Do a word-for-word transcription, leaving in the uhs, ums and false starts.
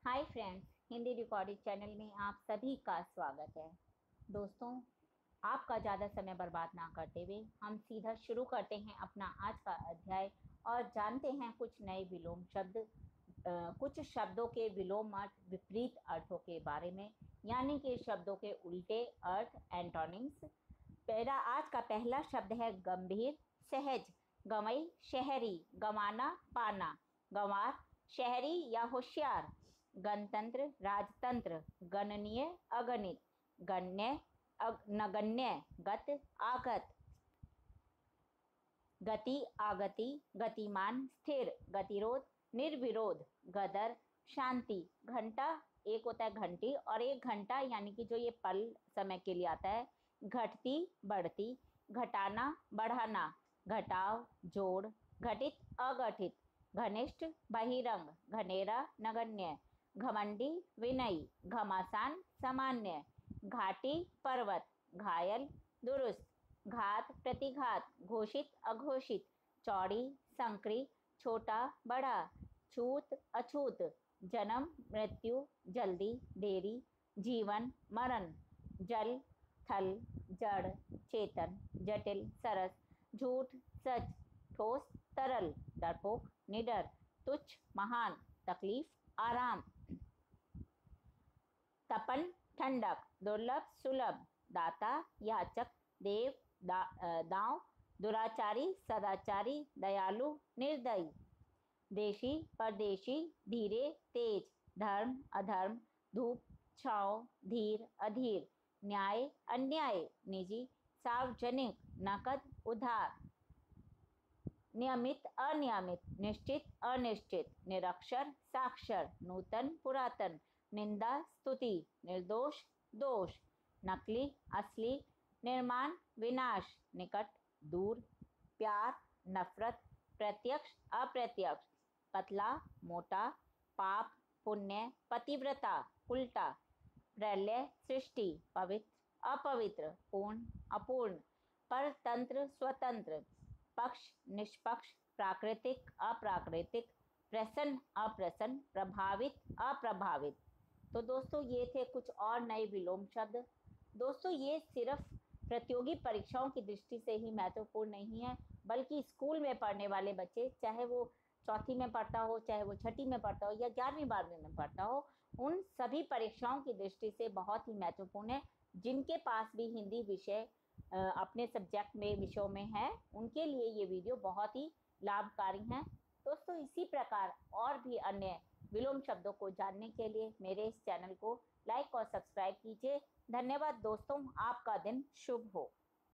हाय friends, Hindi recording channel में आप सभी का स्वागत है। दोस्तों, आपका ज़्यादा समय बर्बाद ना करते हुए हम सीधा शुरू करते हैं अपना आज का अध्याय और जानते हैं कुछ नए विलोम शब्द, अ, कुछ शब्दों के विलोम अर्थ, विपरीत अर्थों के बारे में, यानी कि शब्दों के उल्टे अर्थ, एंटोनिम्स। पहला आज का पहला शब्द है गंभीर, सहज, गंवई, शहरी, गंवाना, पाना, गंवार, शहरी या होशियार, गणतंत्र, राजतंत्र, गणनीय, अगणित, गण्य, अग, नगण्य, गत, आगत, गति, आगति, गतिमान, स्थिर, गतिरोध, निर्विरोध, गदर, शांति, घंटा। एक होता है घंटी और एक घंटा यानी कि जो ये पल समय के लिए आता है। घटती, बढ़ती, घटाना, बढ़ाना, घटाव, जोड़, घटित, अगठित, घनिष्ठ, बहिरंग, घनेरा, नगण्य, घमंडी, विनयी, घमासान, सामान्य, घाटी, पर्वत, घायल, दुरुस्त, घात, प्रतिघात, घोषित, अघोषित, चौड़ी, संकरी, छोटा, बड़ा, छूत, अछूत, जन्म, मृत्यु, जल्दी, देरी, जीवन, मरण, जल, थल, जड़, चेतन, जटिल, सरस, झूठ, सच, ठोस, तरल, डरपोक, निडर, तुच्छ, महान, तकलीफ, आराम, तपन, ठंडक, दुर्लभ, सुलभ, दाता, याचक, देव, दा, दांव, दुराचारी, सदाचारी, दयालु, निर्दयी, देशी, परदेशी, धीरे, तेज, धर्म, अधर्म, धूप, छाँव, धीर, अधीर, न्याय, अन्याय, निजी, सार्वजनिक, नकद, उधार, नियमित, अनियमित, निश्चित, अनिश्चित, निरक्षर, साक्षर, नूतन, पुरातन, निंदा, स्तुति, निर्दोष, दोष, नकली, असली, निर्माण, विनाश, निकट, दूर, प्यार, नफरत, प्रत्यक्ष, अप्रत्यक्ष, पतला, मोटा, पाप, पुण्य, पतिव्रता, उल्टा, प्रलय, सृष्टि, पवित्र, अपवित्र, पूर्ण, अपूर्ण, परतंत्र, स्वतंत्र, पक्ष, निष्पक्ष, प्राकृतिक, अप्राकृतिक, प्रसन्न, अप्रसन्न, प्रभावित, अप्रभावित। तो दोस्तों, ये थे कुछ और नए विलोम शब्द। दोस्तों, ये सिर्फ प्रतियोगी परीक्षाओं की दृष्टि से ही महत्वपूर्ण नहीं है, बल्कि स्कूल में पढ़ने वाले बच्चे, चाहे वो चौथी में पढ़ता हो, चाहे वो छठी में पढ़ता हो या ग्यारहवीं बारहवीं में पढ़ता हो, उन सभी परीक्षाओं की दृष्टि से बहुत ही महत्वपूर्ण है। जिनके पास भी हिंदी विषय अपने सब्जेक्ट में विषयों में है, उनके लिए ये वीडियो बहुत ही लाभकारी है। दोस्तों, इसी प्रकार और भी अन्य विलोम शब्दों को जानने के लिए मेरे इस चैनल को लाइक और सब्सक्राइब कीजिए। धन्यवाद दोस्तों, आपका दिन शुभ हो।